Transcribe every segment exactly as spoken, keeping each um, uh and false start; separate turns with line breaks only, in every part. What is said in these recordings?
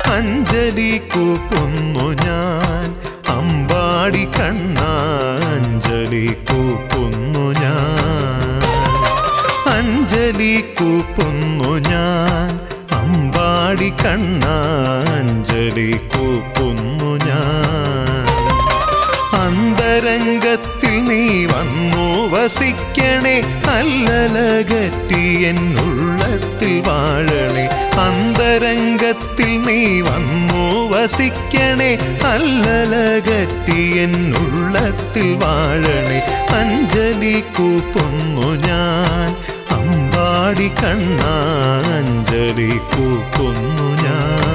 അഞ്ജലി കൂപ്പുന്നു ഞാൻ അമ്പാടി കണ്ണാ അഞ്ജലി കൂപ്പുന്നു ഞാൻ അഞ്ജലി കൂപ്പുന്നു ഞാൻ അമ്പാടി കണ്ണാ അഞ്ജലി കൂപ്പുന്നു ഞാൻ അന്തരംഗത്തിൽ നീ വന്നു വസിക്കണേ അല്ലലകറ്റി എന്നുള്ളത്തിൽ വാഴണേ അന്തരംഗത്തിൽ നീ വന്നു വസിക്കണേ അല്ലലകറ്റി എന്നുള്ളത്തിൽ വാഴണേ അഞ്ജലി കൂപ്പുന്നു ഞാൻ അമ്പാടി കണ്ണാ അഞ്ജലി കൂപ്പുന്നു ഞാൻ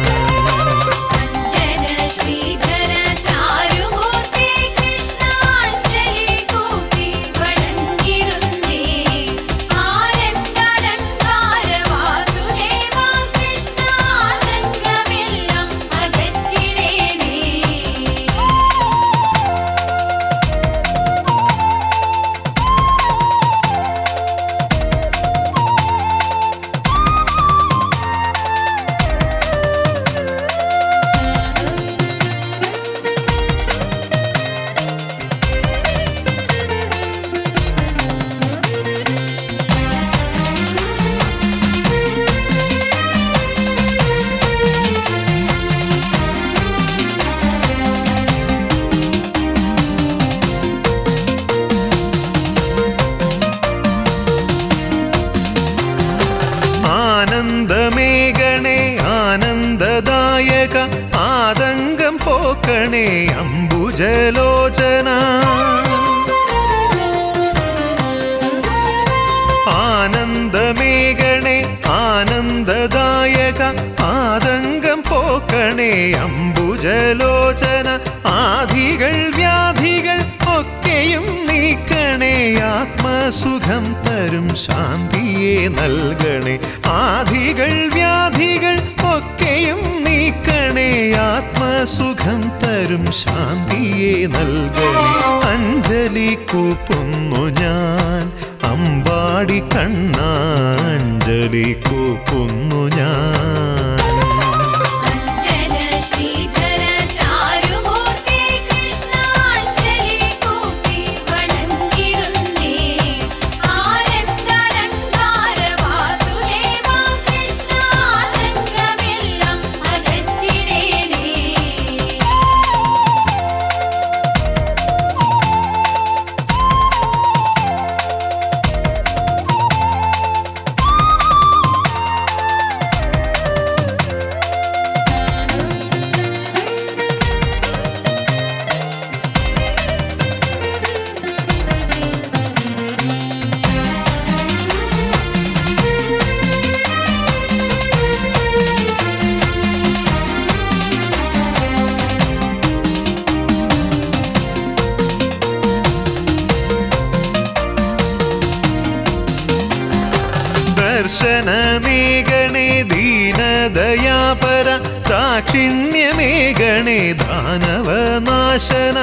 ആനന്ദമേഘണേ ആനന്ദദായക ആതങ്കം പോക്കണേ അംബുജലോചന ആനന്ദമേഘണേ ആനന്ദദായക ആതങ്കം പോക്കണേ അംബുജലോചന ആധികൾ വ്യാധികൾ ഒക്കെയും നീക്കണേ ആത്മസുഖം തരും ശാന്തിയെ നൽകണേ ആധികൾ വ്യാധികൾ ഒക്കെയും നീക്കണേ ആത്മസുഖം തരും ശാന്തിയെ നൽകണേ അഞ്ജലി കൂപ്പുന്നു ഞാൻ അമ്പാടി കണ്ണാ അഞ്ജലി കൂപ്പുന്നു ഞാൻ ദർശനമേഘണേ ദീനദയാപര ദാക്ഷിണ്യമേഘണേ ദാനവനാശന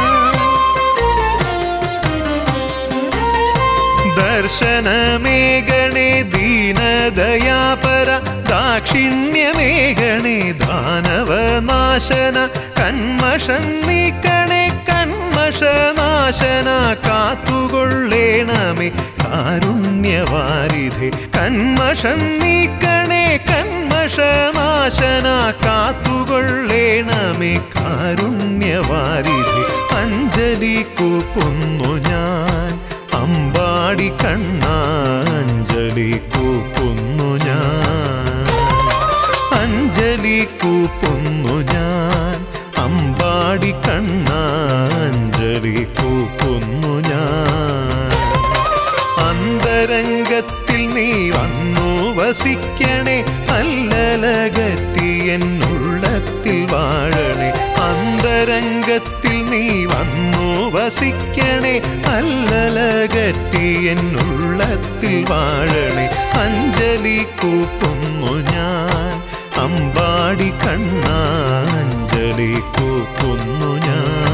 ദർശനമേഘണേ ദീനദയാപര ദാക്ഷിണ്യമേഘണേ ദാനവനാശന കന്മഷം നീക്കണേ കന്മഷനാശന കാത്തുകൊള്ളേണമേ കാരുണ്യവാരിധേ കന്മഷം നീക്കണേ കന്മഷനാശന കാത്തുകൊള്ളേണമേ കാരുണ്യവാരിധേ അഞ്ജലി കൂപ്പുന്നു ഞാൻ അമ്പാടി കണ്ണാ അഞ്ജലി കൂപ്പുന്നു ഞാൻ അഞ്ജലി കൂപ്പുന്നു ഞാൻ അമ്പാടി കണ്ണാ അഞ്ജലി കൂപ്പുന്നു ഞാൻ അന്തരംഗത്തിൽ നീ വന്നു വസിക്കണേ അല്ലലകറ്റി എന്നുള്ളത്തിൽ വാഴണേ അന്തരംഗത്തിൽ നീ വന്നു വസിക്കണേ അല്ലലകറ്റി എന്നുള്ളത്തിൽ വാഴണേ അഞ്ജലി കൂപ്പുന്നു ഞാൻ അമ്പാടി കണ്ണാ അഞ്ജലി കൂപ്പുന്നു ഞാൻ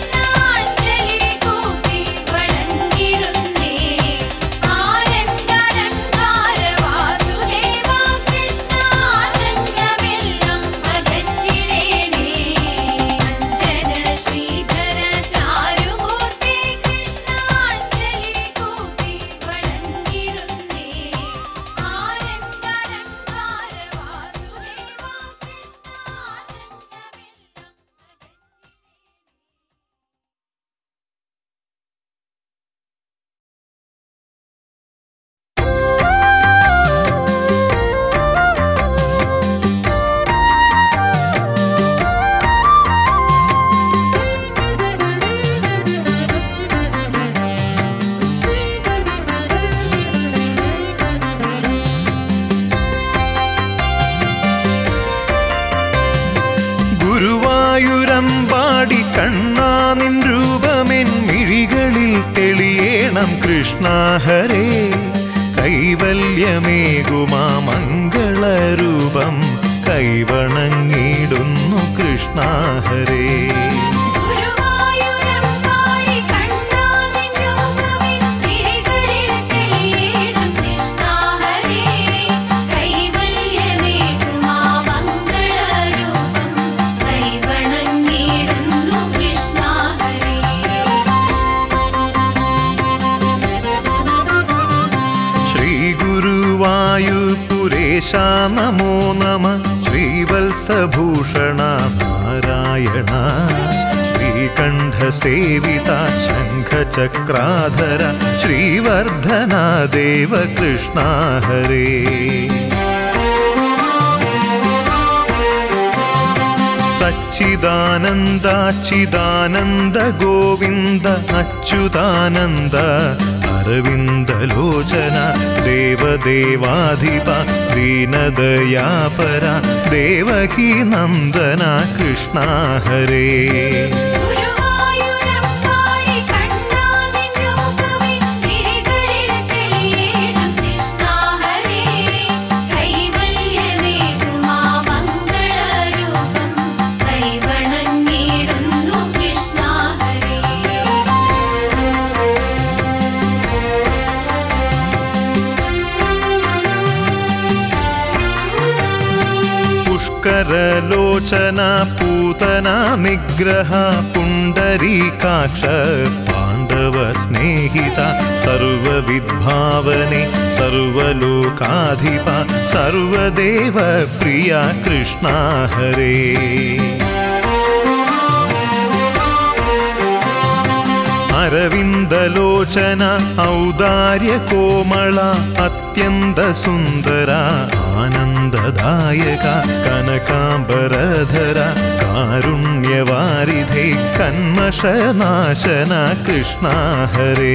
Thank you.
തെളിയേണം കൃഷ്ണ ഹരേ കൈവല്യമേകുമാ മംഗളരൂപം കൈവണങ്ങിടുന്നു കൃഷ്ണ ഹരേ वायुपुरेशा नमो नमः श्रीवत्सभूषण नारायण श्रीकण्ठसेविता शङ्खचक्राधर श्रीवर्धना देव कृष्णा हरे सच्चिदानन्दाच्चिदानन्द गोविन्द अच्युतानन्द अरविन्दलोचन देवदेवाधिप दीनदयापरा देवकी नन्दन कृष्णा हरे करलोचना पूतना निग्रह पुण्डरीकाक्ष पाण्डव स्नेहिता सर्वविद्भावने सर्वलोकाधिपा सर्वदेव प्रिया कृष्णा हरे अरविन्दलोचना औदार्य कोमला अत्यन्त सुन्दरा आनन्ददायका कनकाम्बरधरा कारुण्यवारिधे कन्मषनाशना कृष्णा हरे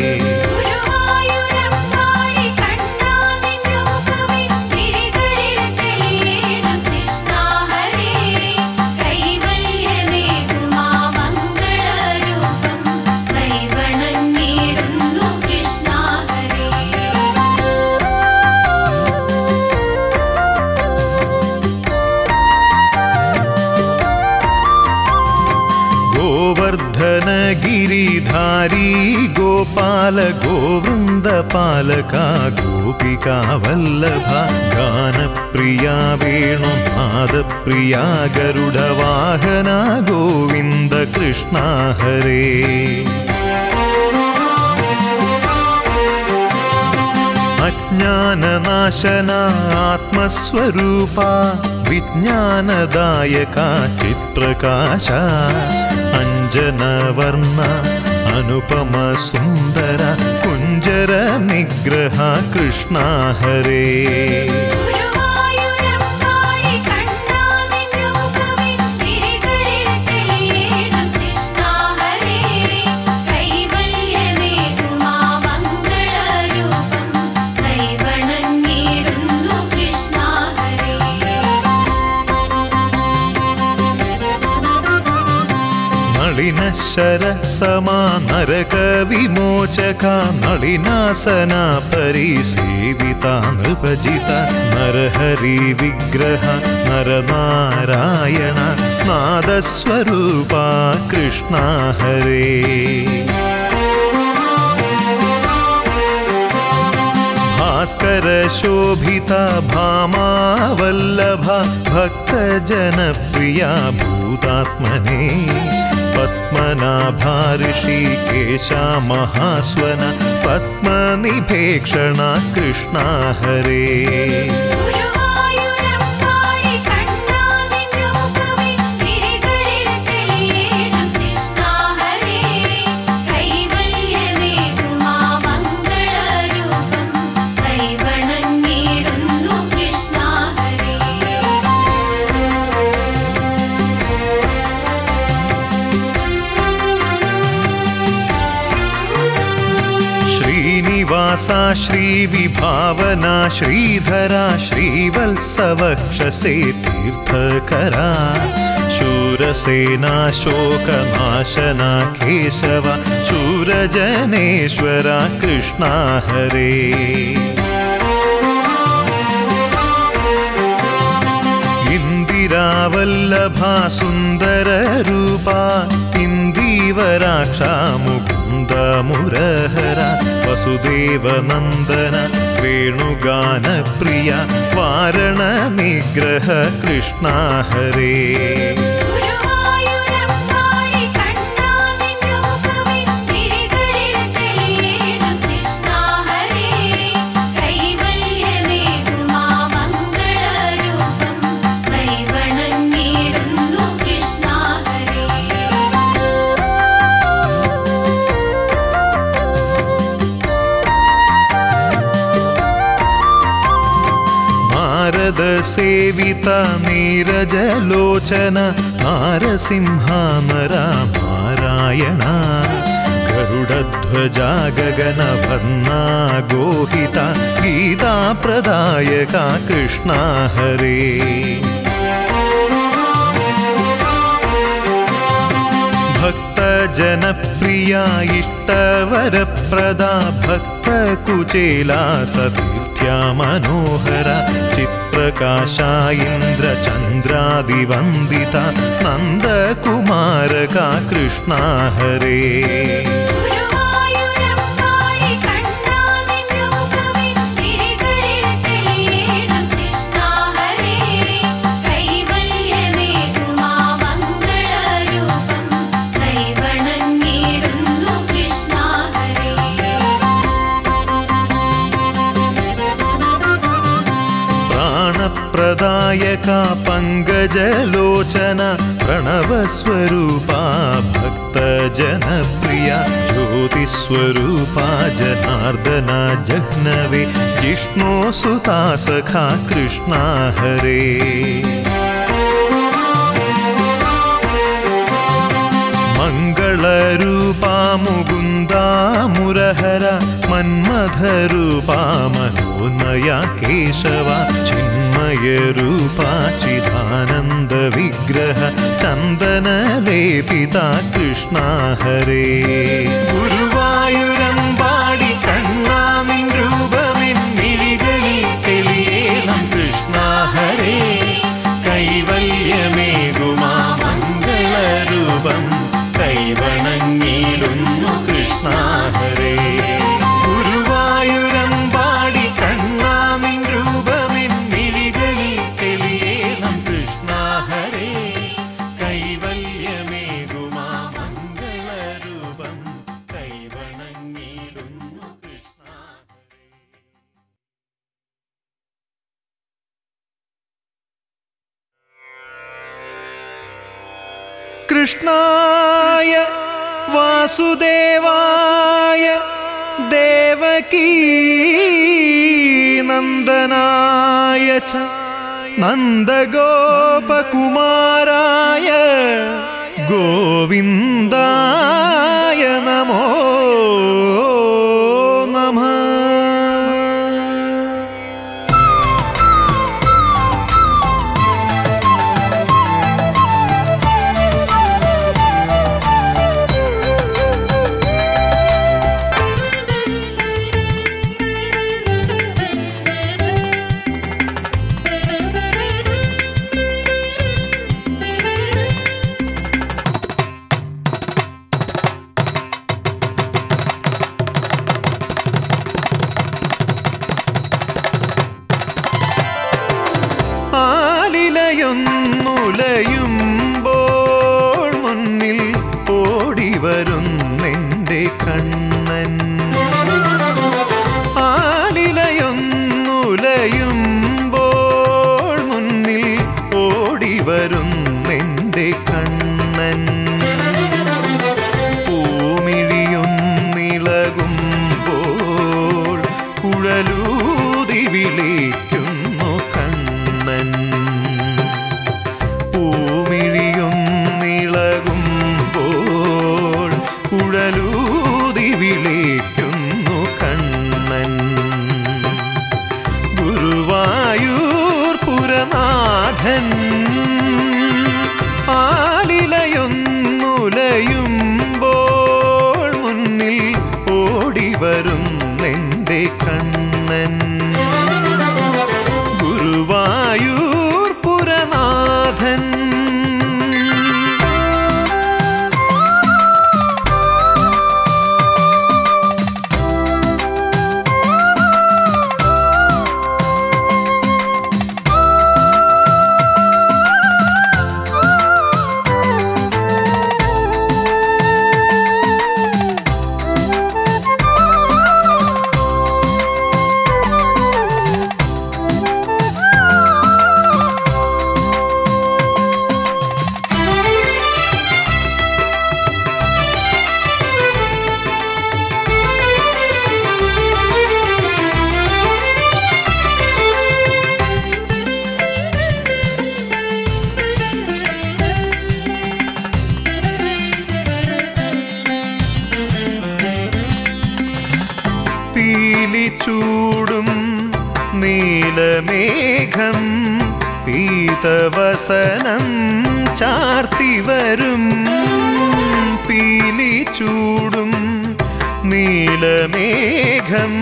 गिरिधारी गोपाल गोवृंद पालका गोपिका वल्लभा गानप्रिया वेणुनाद प्रिया गरुड वाहना गोविंद कृष्णा हरे अज्ञाननाशना आत्मस्वरूपा विज्ञानदायका चित्प्रकाशा अंजनवर्ण अनुपम सुंदर कुंजर निग्रह कृष्णा हरे शरसमा नरक विमोचका नलिनासना परिसेविता नृपजिता नरहरि विग्रह नरनारायण नादस्वरूपा कृष्णा हरे भास्कर शोभिता भामा वल्लभा भक्तजनप्रिया भूतात्मने पद्मनाभा ऋषिकेशा महास्वना पद्मनिभेक्षणा कृष्णा हरे श्रीनिवासा श्रीविभावना श्रीधरा श्रीवत्सवक्षसे तीर्थकरा शूरसेनाशोकनाशना केशव शूरजनेश्वरा कृष्णा हरे इंदिरावल्लभा सुन्दररूपा इन्दीवराक्षा मुकुन्द मुरहरा वसुदेवनन्दन वेणुगानप्रिया वारणनिग्रह कृष्णा हरे सेविता नीरजलोचन नारसिंहानरा नारायणा गरुडध्वजा गगनभन्ना गोहिता गीता प्रदायका कृष्णा हरे भक्तजनप्रिया इष्टवरप्रदा भक्तकुचेला सतीर्थ्या मनोहरा चित्प्रकाशा इन्द्रचन्द्रादिवन्दिता नन्दकुमारका कृष्णा हरे प्रदायका पंकजलोचना प्रणवस्वरूपा भक्तजनप्रिया ज्योतिस्वरूपा जनार्दना जह्नवे जिष्णुसुता सखा कृष्णा हरे मंगलरूपा मुकुन्दा मुरहरा मन्मथरूपा मनोन्मया केशवा चिन्मयरूपा चिदानन्द विग्रह चन्दनलेपिता कृष्णा हरे गुरुवायूरम्बाडि कण्णा निन् रूपमिन् मिळिगळिल तेलियेलं कृष्णा हरे कैवल्यमेगुमा मङ्गलरूपम् कैवणङ्गिडुन्नु कृष्णा हरे गुरुवायूरम्बाडि कण्णा निन् रूपमिन् मिळिगळिल तेलियेलं कृष्णा हरे कैवल्यमेगुमा मङ्गलरूपम् कैवणङ्गिडुन्नु कृष्णा कृष्णाय वासुदेवाय देवकी नन्दनाय च नन्दगोपकुमाराय गोविन्दाय नमो नमः ുമ്പോൾ മുന്നിൽ ഓടിവരുന്നെൻ്റെ കണ്ണൻ ആലിലയൊന്നുലയുമ്പോൾ മുന്നിൽ ഓടിവരുന്നെൻ്റെ കണ്ണൻ പൂമിഴിയൊന്നിളകുമ്പോൾ കുഴലൂതി വിളിക്കുന്നു കണ്ണൻ പൂമിഴിയൊന്നിളകുമ്പോൾ കുഴലൂതി വിളിക്കുന്നു കണ്ണൻ ഗുരുവായൂർ പുരനാഥൻ ആ കണ്ണൻ ഗുരുവായൂർ പുരനാഥൻ ചൂടും നീലമേഘം പീതവസനം ചാർത്തിവരും പീലി ചൂടും നീലമേഘം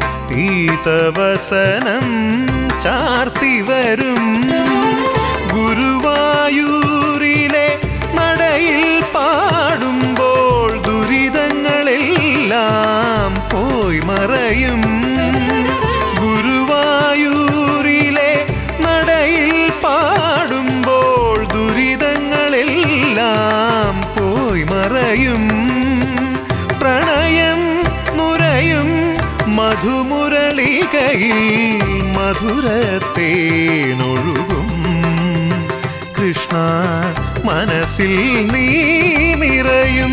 പീതവസനം ചാർത്തിവരും ഗുരുവായൂരിലെ നടയിൽ പാടുമ്പോൾ ദുരിതങ്ങളെല്ലാം പോയി മറയും ഗുരുവായൂരിലെ നടയിൽ പാടുമ്പോൾ ദുരിതങ്ങളെല്ലാം പോയി മറയും പ്രണയം നുരയും മധുമുരളികയിൽ മധുരത്തേനൊഴുകും കൃഷ്ണ മനസ്സിൽ നീ നിറയും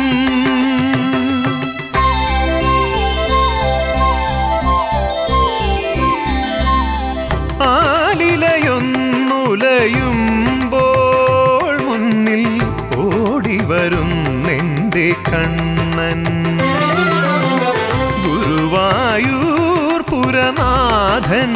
ആലിലയൊന്നുലയുമ്പോൾ മുന്നിൽ ഓടിവരുന്നെൻ്റെ കണ്ണൻ ഗുരുവായൂർ പുരനാഥൻ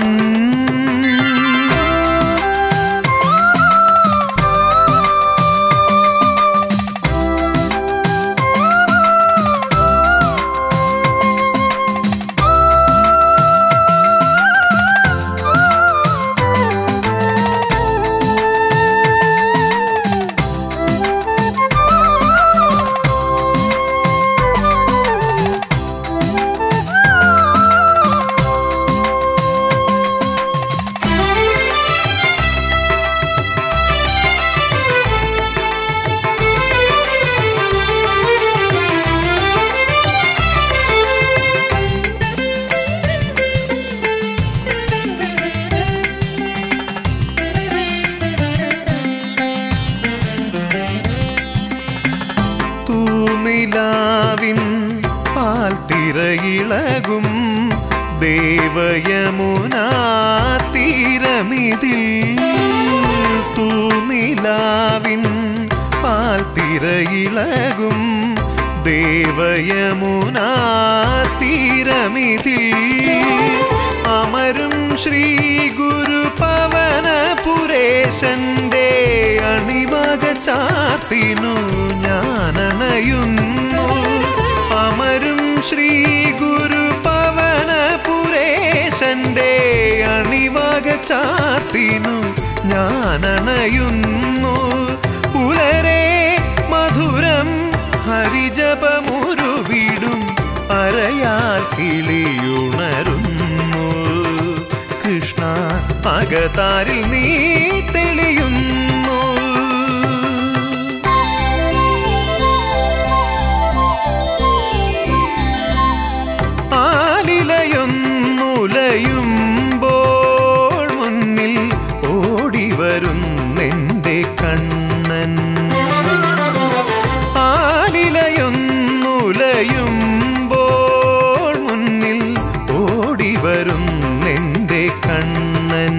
നിലാവിൻ പാൽത്തിരയിളകും ദേവയമുനാ തീരമിതിൽ തൂനിലാവിൻ പാൽത്തിരയിളകും ദേവയമുനാ തീരമിതിൽ അമരും ശ്രീ ഗുരു പവനപുരേശന്റെ അണിവക ചാർത്തിനു ഞാനണയുന്നു അമരും ശ്രീ ഗുരു പവനപുരേശന്റെ അണിവക ചാർത്തിനു ഞാനണയുന്നു പുലരെ മധുരം ഹരിജപമുരുവിടും അരയാൽ കിളിയുണരുന്നു കൃഷ്ണ അകതാരിൽ നീ തെളിയുന്നു ആലിലയൊന്നുലയുമ്പോൾ മുന്നിൽ ഓടിവരുന്നെൻ്റെ കണ്ണൻ ആലിലയൊന്നുലയുമ്പോൾ മുന്നിൽ ഓടിവരുന്നെൻ്റെ കണ്ണൻ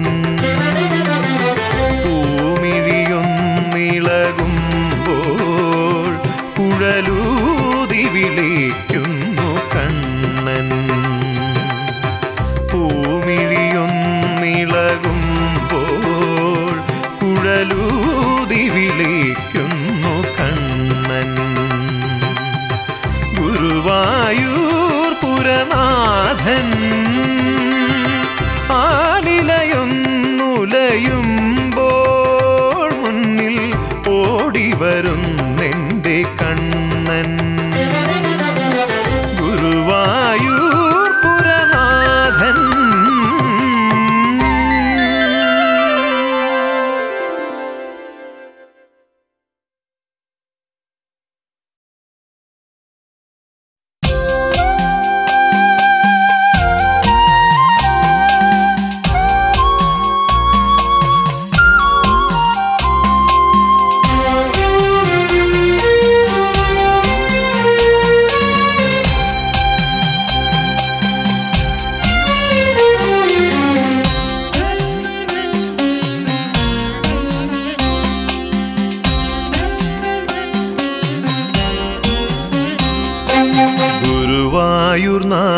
പൂമിഴിയൊന്നിളകുമ്പോൾ കുഴലൂതി വിളിക്കുന്നു കണ്ണൻ പൂമിഴിയൊന്നിളകുമ്പോൾ കുഴലൂതി വിളിക്കുന്നു കണ്ണൻ ഗുരുവായൂർ പുരനാഥൻ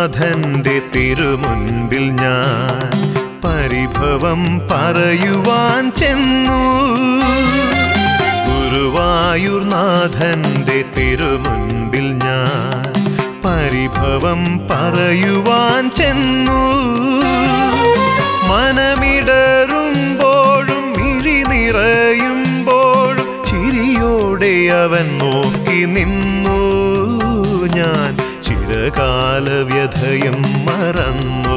നാഥന്റെ തിരുമുൻപിൽ ഞാൻ പരിഭവം പറയുവാൻ ചെന്നു. ഗുരുവായൂർ നാഥന്റെ തിരുമുൻപിൽ ഞാൻ പരിഭവം പറയുവാൻ ചെന്നു. മനമിടറുമ്പോഴും മിഴി നിറയുമ്പോഴും ചിരിയോടെ അവൻ നോക്കി നിന്നു. ഞാൻ ചിരകാല വ്യഥയും മറന്നു.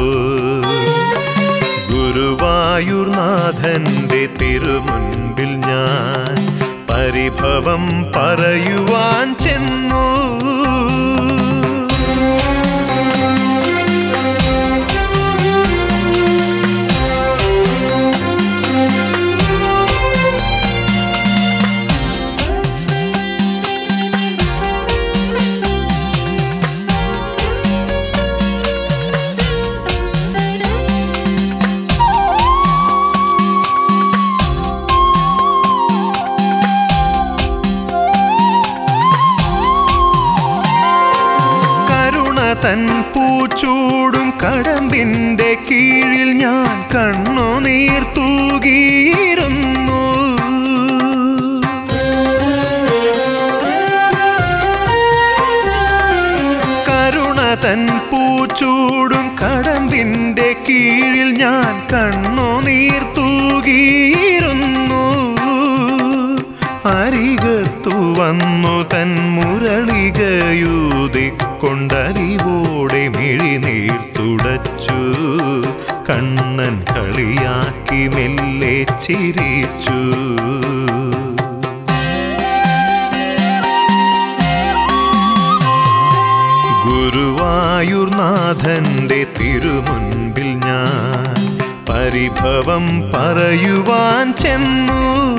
ഗുരുവായൂർ നാഥന്റെ തിരുമുൻപിൽ ഞാൻ പരിഭവം പറയുവാൻ ചെന്നു. തൻ പൂച്ചൂടും കടമ്പിന്റെ കീഴിൽ ഞാൻ കണ്ണുനീർ തൂകിയിരുന്നു. കരുണ തൻ പൂച്ചൂടും കടമ്പിന്റെ കീഴിൽ ഞാൻ കണ്ണുനീർ തൂകിയിരുന്നു. അരികത്തു വന്നു തൻ മുരളികയൂതിക്കൊണ്ടരിവോടെ മിഴിനീർ തുടച്ചു. കണ്ണൻ കളിയാക്കി മെല്ലെ ചിരിച്ചു. ഗുരുവായൂർ നാഥന്റെ തിരുമുൻപിൽ ഞാൻ പരിഭവം പറയുവാൻ ചെന്നു.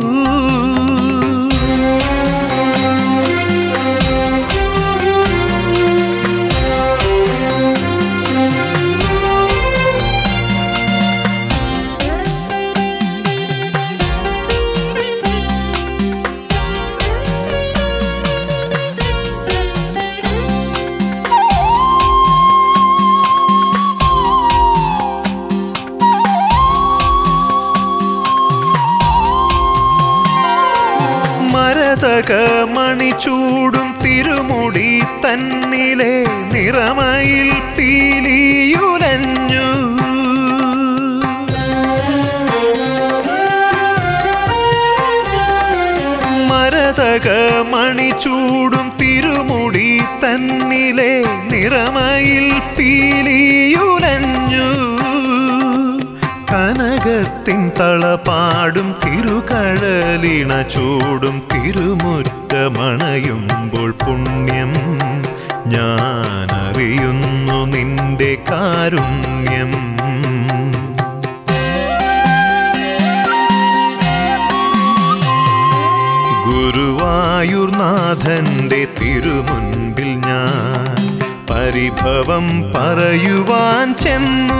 മണിച്ചൂടും തിരുമുടി തന്നിലെ നിറമയിൽ പീലിയുലഞ്ഞു. മരതക മണിച്ചൂടും തിരുമുടി തന്നിലെ നിറമയിൽ പീലിയുലഞ്ഞു. കനകത്തിൻ തളപാടും തിരുകഴലിണ ചൂടും തിരുമുറ്റമണയുമ്പോൾ പുണ്യം ഞാനറിയുന്നു നിന്റെ കാരുണ്യം. ഗുരുവായൂർ നാഥന്റെ തിരുമുൻപിൽ ഞാൻ പരിഭവം പറയുവാൻ ചെന്നു.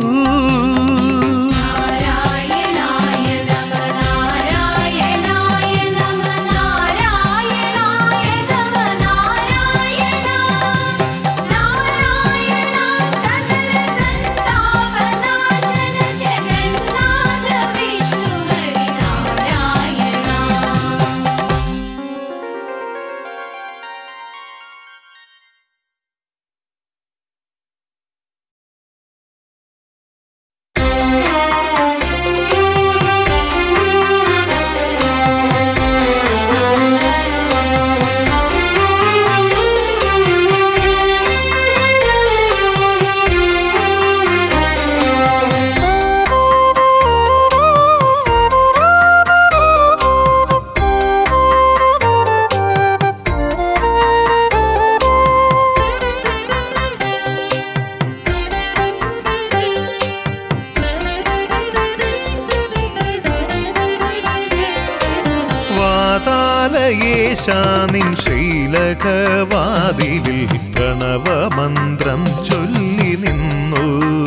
നിൻ ശ്രീലകവാതിലിൽ പ്രണവമന്ത്രം ചൊല്ലി നിന്നു.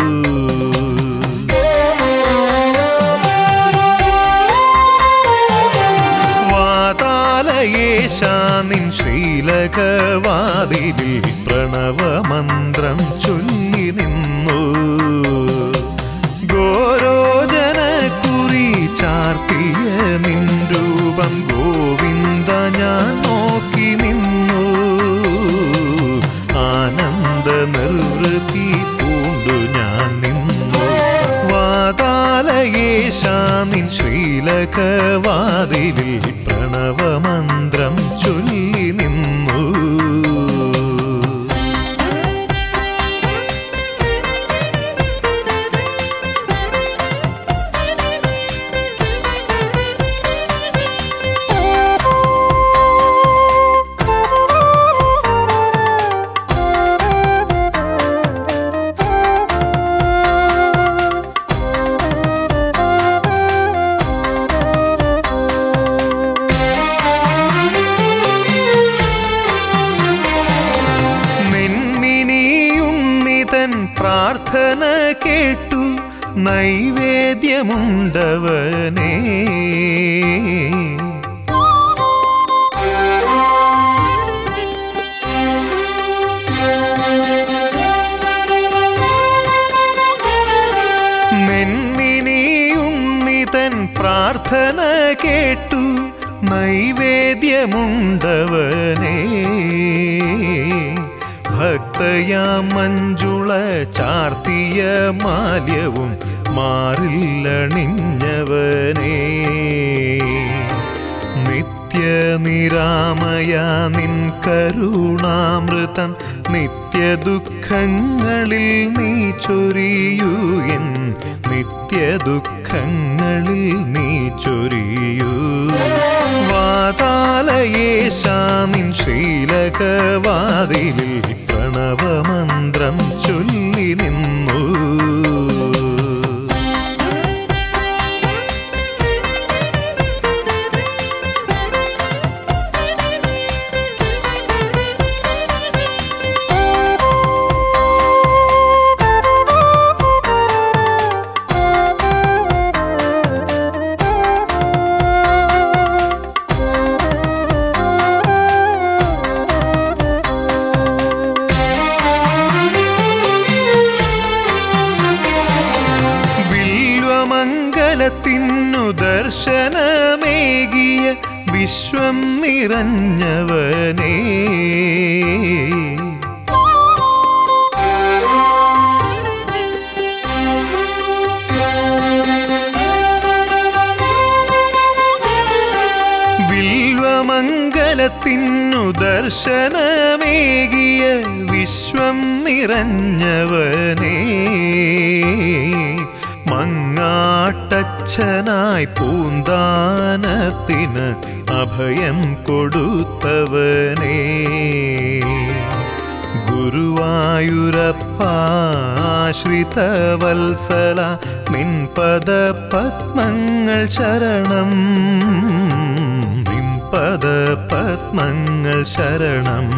വാതാലയേശാ നിൻ ശ്രീലകവാതിലിൽ പ്രണവമന്ത്രം ചൊല്ലി വാതാലയേശാനിൻ ശ്രീലകവാതിലിൽ പ്രണവമന്ത്രം ചൊല്ലി നിന്നു. പ്രാർത്ഥന കേട്ടു നൈവേദ്യമുണ്ടവനേ. നെന്മിനിയുണ്ണിതൻ പ്രാർത്ഥന കേട്ടു നൈവേദ്യമുണ്ടവനേ. ഭക്തയാം മഞ്ജുള ചാർത്തിയ മാല്യവും മാറില്ലണിഞ്ഞവനേ. നിത്യനിരാമയ നിൻ കരുണാമൃതം നിത്യദുഃഖങ്ങളിൽ നീ ചൊരിയൂ. എൻ നിത്യദുഃഖങ്ങളിൽ നീ ചൊരിയൂ. വാതാലയേശാനിൻ ശ്രീലകവാതിലിൽ പ്രണവമന്ത്രം ചൊല്ലി നിന്നു. ത്തിന്നു ദർശനമേകിയ വിശ്വം നിറഞ്ഞവനേ. വില്വമംഗലത്തിന്നു ദർശനമേകിയ വിശ്വം നിറഞ്ഞവനേ. മങ്ങാട്ടച്ഛനായി പൂന്താനത്തിന് അഭയം കൊടുത്തവനേ. ഗുരുവായൂരപ്പ ആശ്രിതവത്സല നിൻ പദപത്മങ്ങൾ ശരണം. നിൻ പദപത്മങ്ങൾ ശരണം.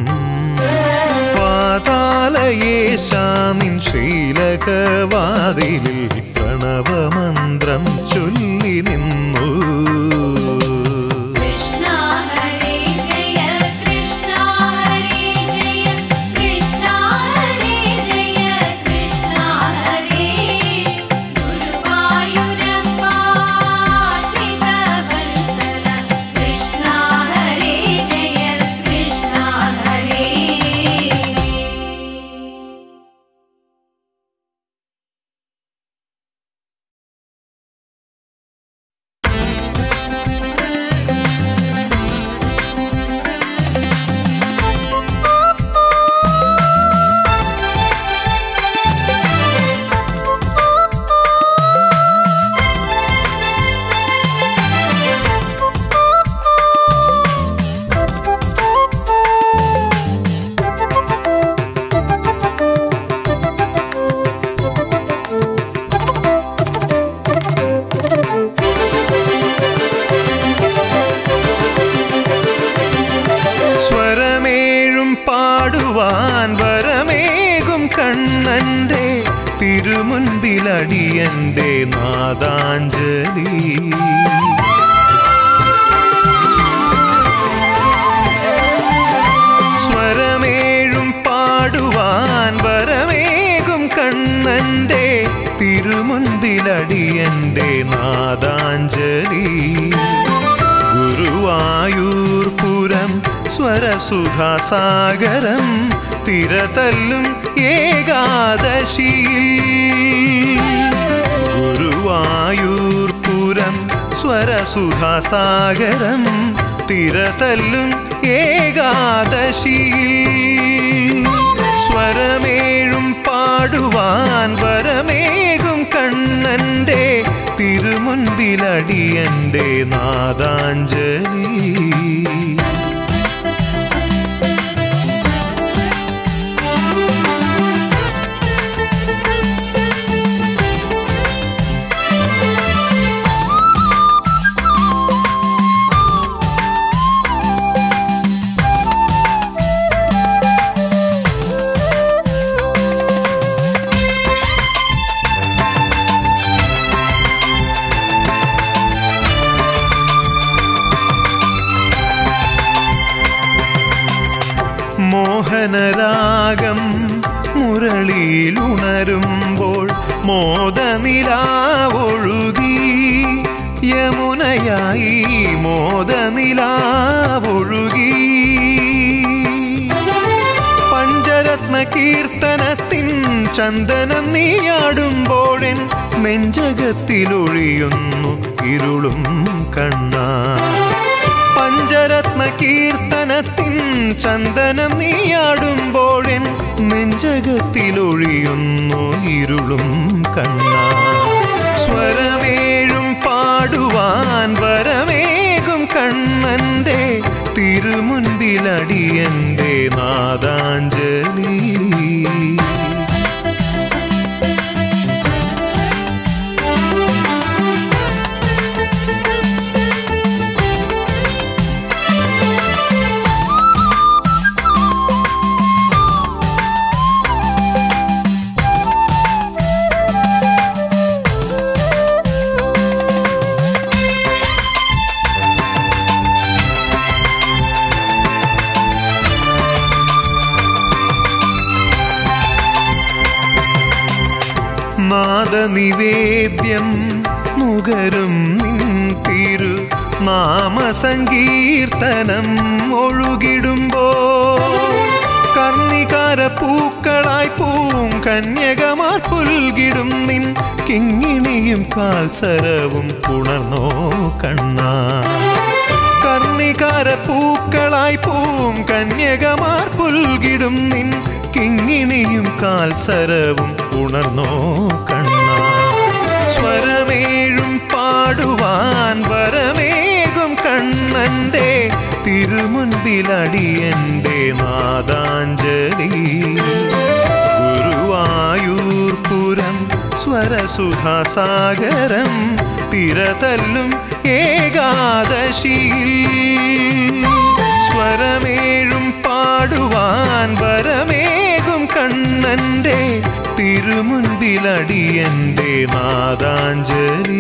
വാതാലയേശാനിൻ ശ്രീലകവാതിലിൽ പ്രണവമന്ത്രം ചൊല്ലി നിന്നു. വരമേകും കണ്ണന്റെ തിരുമുൻപിലടിയന്റെ നാദാഞ്ജലി. സ്വരമേഴും പാടുവാൻ വരമേകും കണ്ണന്റെ തിരുമുൻപിലടിയന്റെ നാദാഞ്ജലി. ഗുരുവായൂർ പുരം സ്വരസുധാസാഗരം തിരതല്ലും ഏകാദശിയിൽ. ഗുരുവായൂർ സ്വരസുധാസാഗരം തിരതല്ലും ഏകാദശിയിൽ സ്വരമേഴും പാടുവാൻ വരമേകും കണ്ണന്റെ തിരുമുൻപിലടിയന്റെ നാദാഞ്ജലി. മോഹനരാഗം മുരളിയിലുണരുമ്പോൾ മോദനിലാവൊഴുകി യമുനയായി മോദനിലാവൊഴുകി. പഞ്ചരത്ന കീർത്തനത്തിൻ ചന്ദനം നീയാടുമ്പോഴെൻ നെഞ്ചകത്തിലൊഴിയുന്നു ഇരുളും കണ്ണാ. പഞ്ചരത്ന കീർത്തനത്തിൻ ചന്ദനം നീയാടുമ്പോഴെൻ നെഞ്ചകത്തിലൊഴിയുന്നു ഇരുളും കണ്ണാ. സ്വരമേഴും പാടുവാൻ വരമേകും കണ്ണന്റെ തിരുമുൻപിലടിയന്റെ നാദാഞ്ജലി. നാദനിവേദ്യം നുകരും നിൻ തിരു നാമസങ്കീർത്തനം ഒഴുകിടുമ്പോൾ കർണികാര പൂക്കളായി പൂം കന്യകമാർ പുൽകിടും നിൻ കിങ്ങിണിയും കാൽസരവും പുണർന്നോ കണ്ണാ. കർണികാര പൂക്കളായി പൂം കന്യകമാർ പുൽകിടും നിൻ കിങ്ങിണിയും കാൽസരവും ഉണർന്നോ കണ്ണാ. സ്വരമേഴും പാടുവാൻ വരമേകും കണ്ണന്റെ തിരുമുൻപിലടിയന്റെ നാദാഞ്ജലി. ഗുരുവായൂർപുരം സ്വരസുധാസാഗരം തിരതല്ലും ഏകാദശിയിൽ സ്വരമേഴും പാടുവാൻ വരമേകും കണ്ണന്റെ തിരുമുൻപിലടിയന്റെ നാദാഞ്ജലി.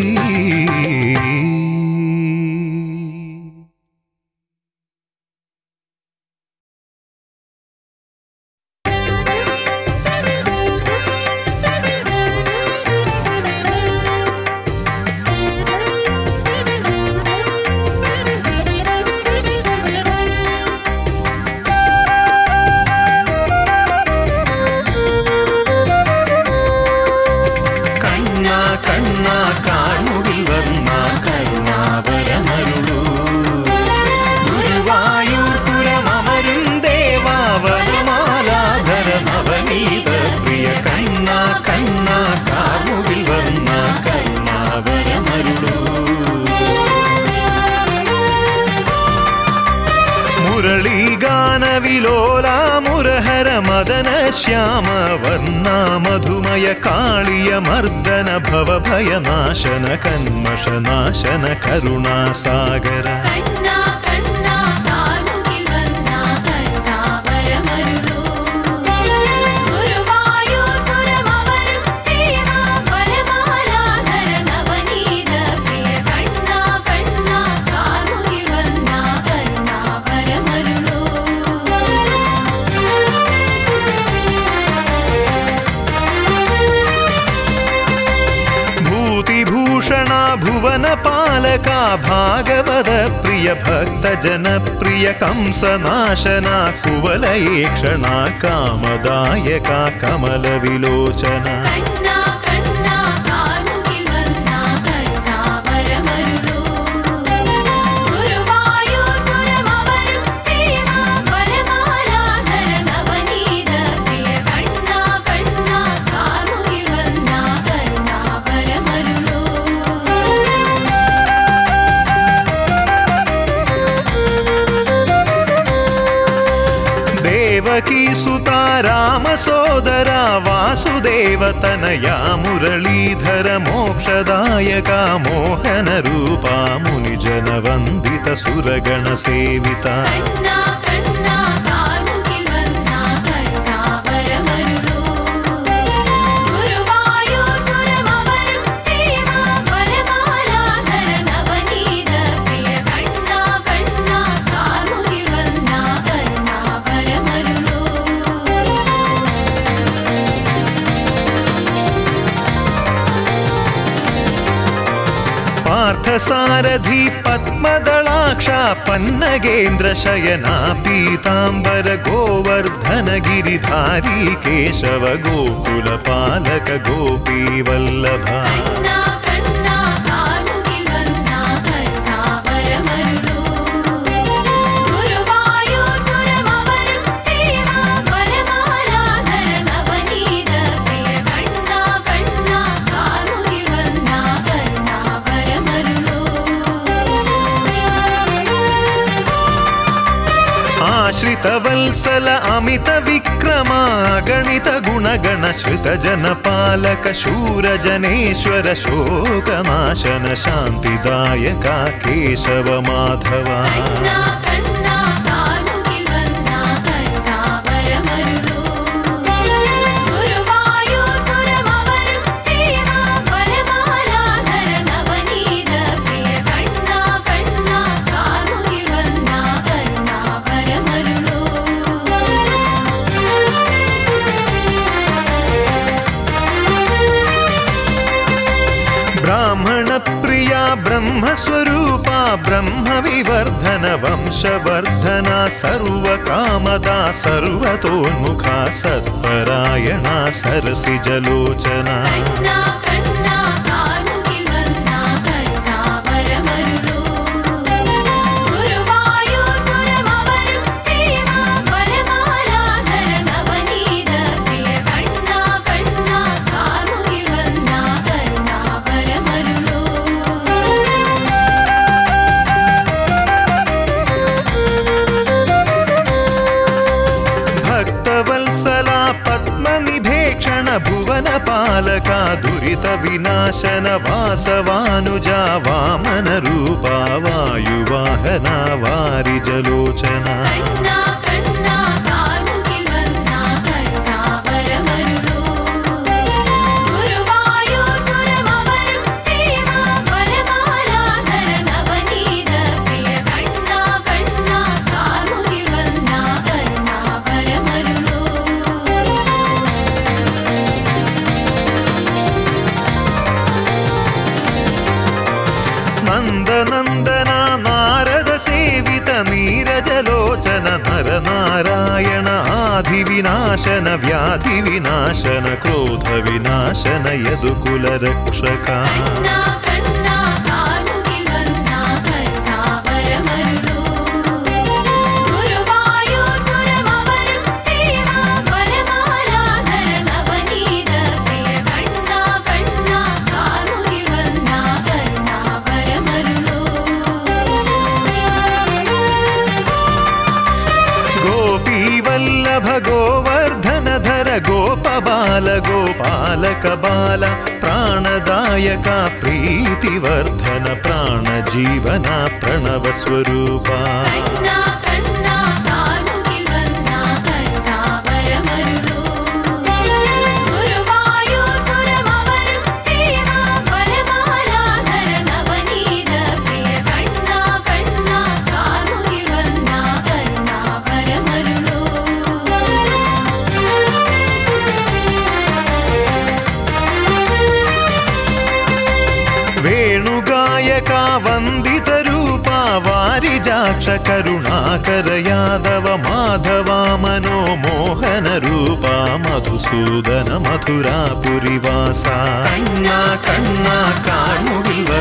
മുരളീഗാനവിലോലാ മുരഹര മദന ശ്യാമ വർണ്ണ മധുമയ കാളിയ മർദ്ദന ഭവഭയനാശന കന്മഷനാശന കരുണാസാഗര. ഭുവന പാലക ഭാഗവത പ്രിയ ഭക്ത ജനപ്രിയ കംസനാശന കുവലയേക്ഷണ കാമദായക കമല വിലോചന. सुता राम सोदरा वासुदेव तनया मुरलीधर मोक्षदायका मोहन रूपा मुनिजन वंदित सुरगण सेविता सारथी पद्मदलाक्षा पन्नगेन्द्र शयना पीतांबर गोवर्धन गिरिधारी केशव गोकुल पालक गोपी वल्लभा वत्सल अमित विक्रमा गणित गुणगण श्रुत जनपालक शूर जनेश्वर शोकनाशन शांतिदायका केशव माधवा ब्रह्मस्वरूपा ब्रह्म विवर्धन वंशवर्धना सर्वकामदा सर्वतोन्मुखा सत्परायणा सरसिजलोचना भुवन पालका दुरित विनाशन वासवानुजा वामन रूपा वायुवाहना वारिजलोचना नंदनंदना नारद सेवित नीरजलोचन नर नारायण आदि विनाशन व्याधि विनाशन क्रोध विनाशन यदुकुल रक्षका गोवर्धन धर गोपबाल गोपालक बाल प्राणदायका प्रीतिवर्धन प्राण जीवना प्रणव स्वरूपा वंदित रूपा वारिजाक्ष करुणाकर यादव माधवा मनो मोहन रूपा मधुसूदन मथुरापुरी वासा कन्ना कन्ना कार्मुगिल